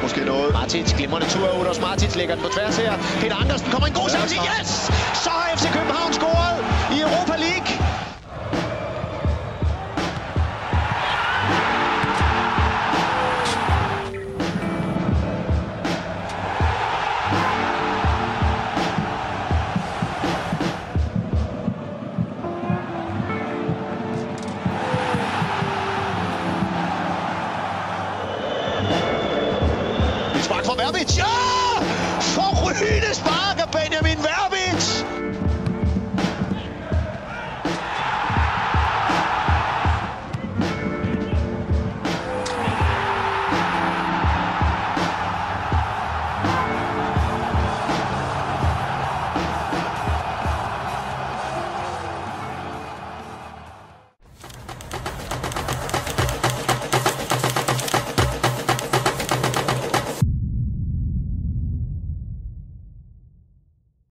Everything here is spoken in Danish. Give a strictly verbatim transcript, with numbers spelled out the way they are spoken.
måske noget. Martins, glimrende tur. Uros Martins lægger den på tværs her. Peter Andersen kommer en god chance. Yes! Så har F C København scoret i Europa League. Spark fra Verbic. Ja! Forrygende spark af Benjamin